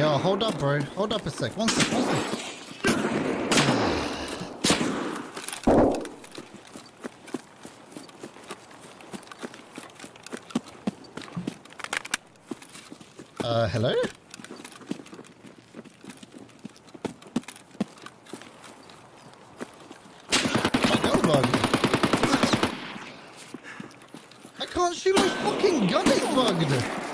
Yo, hold up, bro. Hold up a sec. One sec, one sec. Hello? My gun bugged. I can't shoot my fucking gun, it's bugged.